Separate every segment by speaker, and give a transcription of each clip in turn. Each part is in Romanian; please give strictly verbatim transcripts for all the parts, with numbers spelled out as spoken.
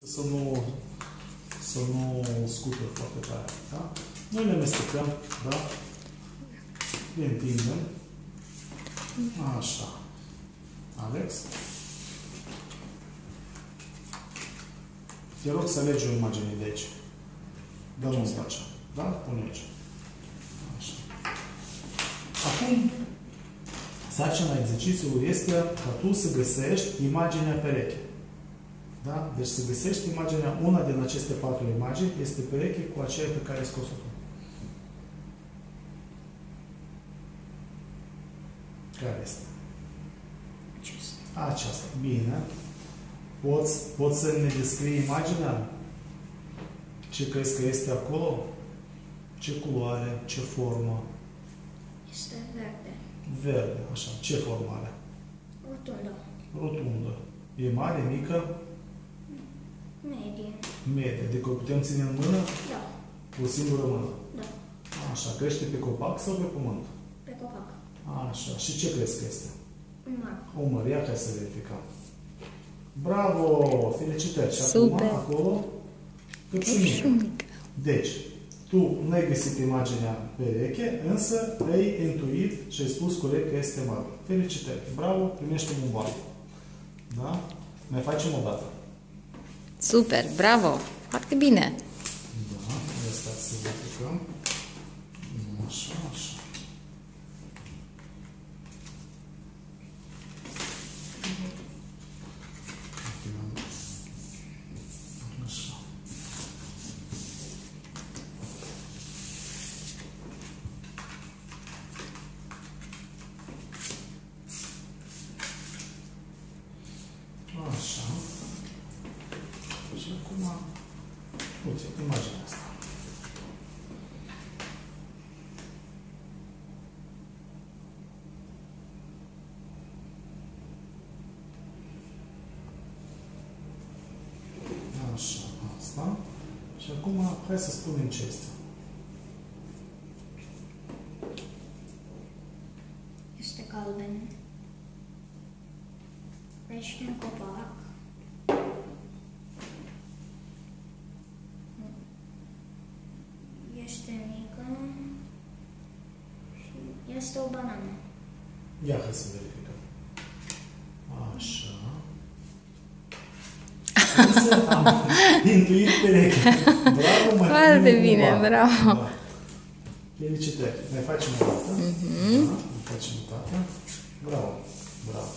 Speaker 1: să nu, să nu scută foarte tare. Da? Noi le amestecăm, da? Le întindem. Așa. Alex? Te rog să alegi o imagine de aici. Dă-mi așa. Da? Pune aici. Așa. Acum, sarcina exercițiului este ca tu să găsești imaginea pereche. Da? Deci să găsești imaginea, una din aceste patru imagini este pereche cu aceea pe care ai scos-o tu. Care este? Aceasta. Aceasta. Bine. Poți, poți să ne descrii imaginea? Ce crezi că este acolo? Ce culoare? Ce formă?
Speaker 2: Este verde.
Speaker 1: Verde, așa. Ce formă are?
Speaker 2: Rotundă.
Speaker 1: Rotundă. E mare, mică?
Speaker 2: Medie.
Speaker 1: Medie. Adică o putem ține în mână?
Speaker 2: Da.
Speaker 1: Cu o singură mână?
Speaker 2: Da.
Speaker 1: Așa. Crește pe copac sau pe pământ?
Speaker 2: Pe copac.
Speaker 1: Așa. Și ce crezi că este?
Speaker 2: Măr.
Speaker 1: O măr. Ia ca să verificăm. Bravo! Felicitări! Și
Speaker 2: Super.
Speaker 1: acum, acolo, căpșunică. Deci, tu nu ai găsit imaginea pereche, însă ai intuit și ai spus corect că este măr. Felicitări! Bravo! Primește un bal. Da? Mai facem o dată.
Speaker 3: Super, bravo! Foarte bine!
Speaker 1: Da, asta să verificăm. Așa, așa. Așa. Așa. Și acum, uite, imaginea asta. Așa, asta. Și acum, hai să spunem ce este.
Speaker 2: Este galben. Crește în copac. Este mică. Și este o banană.
Speaker 1: Ia, hai să verificăm. Așa. Însă am intuit pereche. Bravo, mă.
Speaker 3: Foarte bine, bravo.
Speaker 1: Da. Felicitări. Mai facem o dată.
Speaker 3: Mhm.
Speaker 1: Da, mai facem o dată. Bravo, bravo.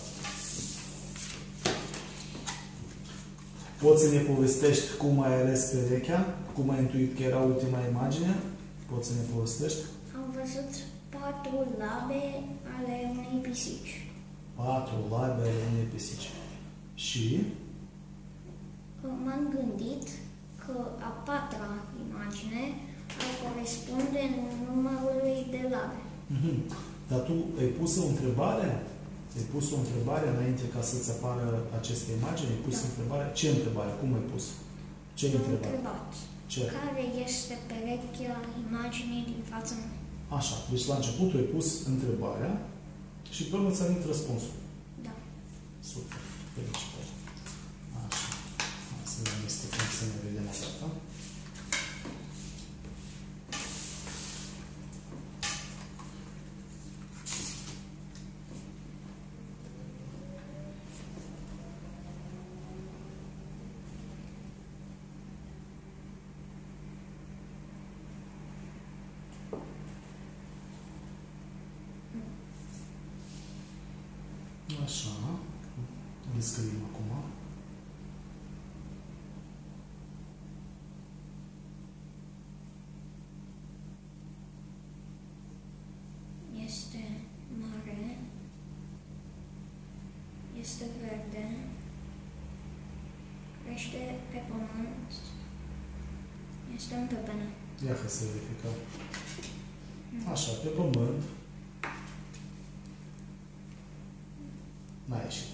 Speaker 1: Poți să ne povestești cum ai ales perechea? Cum ai intuit că era ultima imagine? Poți să ne povestești?
Speaker 2: Am văzut patru labe ale unei pisici.
Speaker 1: Patru labe ale unei pisici. Și?
Speaker 2: M-am gândit că a patra imagine ar corespunde numărului de labe.
Speaker 1: Mhm. Dar tu ai pus o întrebare? Ai pus o întrebare înainte ca să-ți apară aceste imagini? Ai pus
Speaker 2: Da.
Speaker 1: întrebare? Ce întrebare? Cum ai pus? Ce ai
Speaker 2: Am
Speaker 1: întrebat?
Speaker 2: întrebat
Speaker 1: Ce?
Speaker 2: care este perechea imaginii din fața mea.
Speaker 1: Așa. Deci la început tu ai pus întrebarea și pe urmă ți-a venit răspunsul.
Speaker 2: Da.
Speaker 1: Super. Felicitări. Așa. Hai să ne amestecăm să ne vedem o dată. Așa. Le scriem acum.
Speaker 2: Este mare. Este verde. Crește pe pământ. Este în pepene.
Speaker 1: Ia hai să verificăm. Așa, pe pământ. N-a ieșit.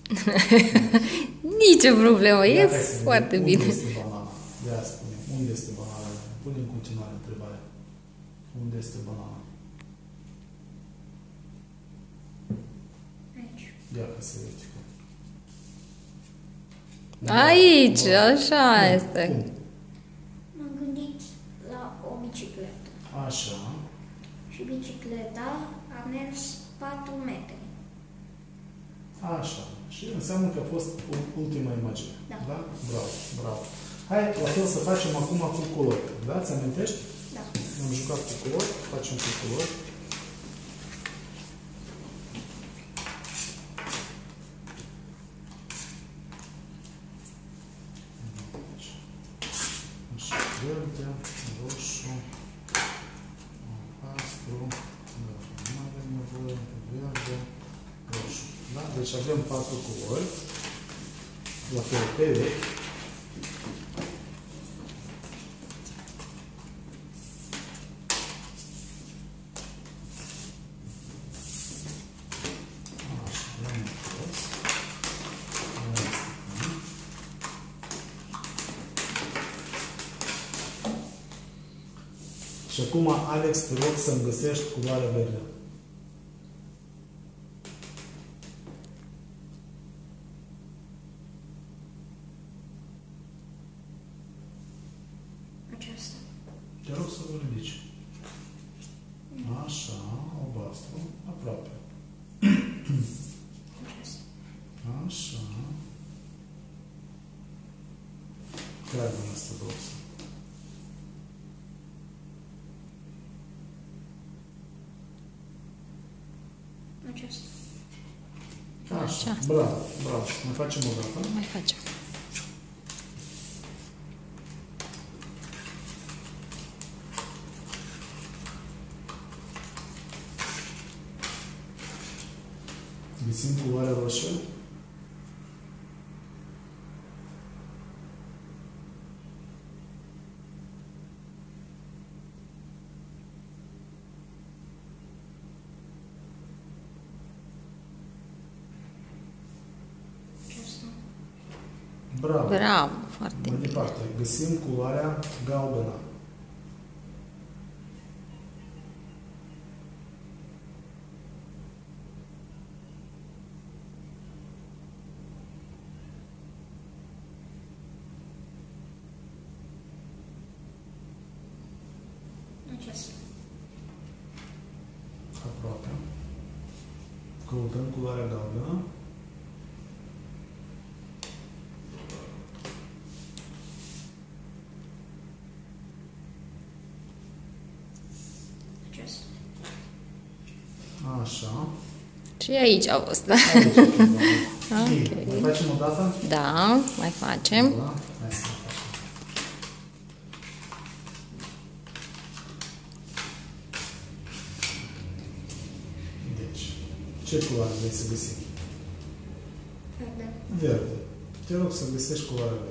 Speaker 3: Nici o problemă,
Speaker 1: Ia
Speaker 3: e
Speaker 1: hai să vedem
Speaker 3: foarte
Speaker 1: unde
Speaker 3: bine.
Speaker 1: este banana. Ia spune, unde este banana? Pune în continuare întrebarea. Unde este banana?
Speaker 2: Aici.
Speaker 1: Ia hai să verificăm.
Speaker 3: Aici,
Speaker 1: Bravo.
Speaker 3: așa
Speaker 1: Cum?
Speaker 3: este.
Speaker 1: Cum?
Speaker 2: M-am gândit la o bicicletă.
Speaker 1: Așa.
Speaker 2: Și bicicleta a mers patru metri.
Speaker 1: Așa. Și înseamnă că a fost u- ultima imagine.
Speaker 2: Da.
Speaker 1: Da? Bravo, bravo. Hai, la fel să facem acum cu culori. Da? Ți amintești?
Speaker 2: Da.
Speaker 1: Ne-am jucat cu culori, facem cu culori. Așa, verde, roșu, albastru, nu avem nevoie, verde, roșu. Da? Deci avem patru culori, la fel pe vechi. Așa, le-am întors. Și acum, Alex, te rog să-mi găsești culoarea verde.
Speaker 2: Aceasta.
Speaker 1: Te rog să vă ridici. Așa, albastru, aproape.
Speaker 2: Aceasta.
Speaker 1: Așa. Cragul ăsta roz.
Speaker 2: Aceasta.
Speaker 1: Așa.
Speaker 3: Așa.
Speaker 1: Bravo, bravo. Mai facem o dată.
Speaker 3: Mai facem.
Speaker 1: Găsim culoarea roșie.
Speaker 2: Aceasta.
Speaker 1: Bravo.
Speaker 3: Bravo, foarte
Speaker 1: Mai
Speaker 3: bine.
Speaker 1: departe. Găsim culoarea galbenă.
Speaker 2: Aceasta.
Speaker 1: Aproape. Căutăm culoarea galbenă.
Speaker 2: Aceasta.
Speaker 1: Așa.
Speaker 3: Și aici au fost, da?
Speaker 1: Aici, doamne.
Speaker 3: Ok.
Speaker 1: Bine. Mai facem o dată?
Speaker 3: Da, mai facem.
Speaker 1: Da? Hai să mai facem. Deci, ce culoare vrei să găsim?
Speaker 2: Verde.
Speaker 1: Verde. Te rog să găsești culoarea verde.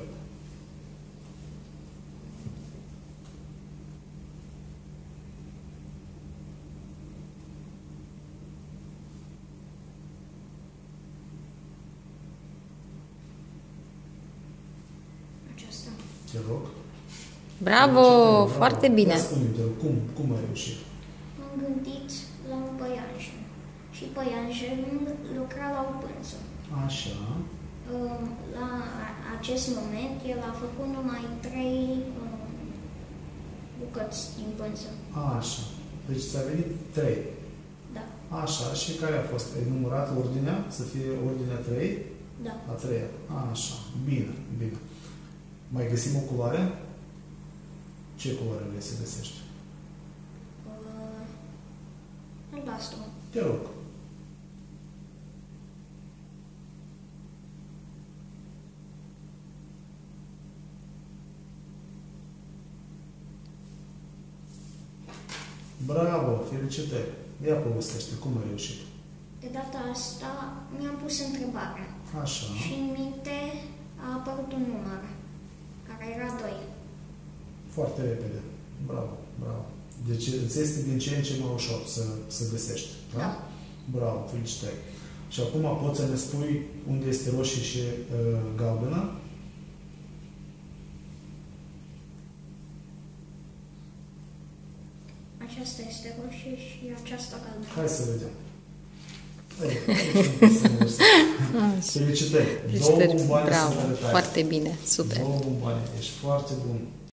Speaker 2: Aceasta.
Speaker 1: Te rog.
Speaker 3: Bravo,
Speaker 1: Bravo.
Speaker 3: foarte bine.
Speaker 1: Ia spune-mi, te rog, cum, cum ai reușit?
Speaker 2: M-am gândit la un păianjen. Și păianjenul lucra la o pânză.
Speaker 1: Așa.
Speaker 2: Um, La acest moment, el a făcut numai trei um, bucăți din pânză.
Speaker 1: Așa. Deci ți-a venit trei.
Speaker 2: Da.
Speaker 1: Așa. Și care a fost? Ai numărat ordinea? Să fie ordinea trei?
Speaker 2: Da.
Speaker 1: A treia. Așa. Bine, bine. Mai găsim o culoare? Ce culoare vrei să găsești?
Speaker 2: Uh, albastru.
Speaker 1: Te rog. Bravo, felicitări. Ia povestește, cum ai reușit?
Speaker 2: De data asta mi-am pus întrebarea
Speaker 1: Așa.
Speaker 2: și în minte a apărut un număr, care era doi.
Speaker 1: Foarte repede. Bravo, bravo. Deci îți este din ce în ce mai ușor să, să găsești. Da?
Speaker 2: Da.
Speaker 1: Bravo, felicitări. Și acum poți să ne spui unde este roșie și uh, galbenă?
Speaker 2: Aceasta este roșie și aceasta galbenă.
Speaker 1: Hai să vedem. Hai, hai, să învăț. Felicitări! Două
Speaker 3: Felicitări.
Speaker 1: bomboane
Speaker 3: Bravo.
Speaker 1: sunt ale tale.
Speaker 3: Foarte bine. Super.
Speaker 1: Două bomboane. Ești foarte bun.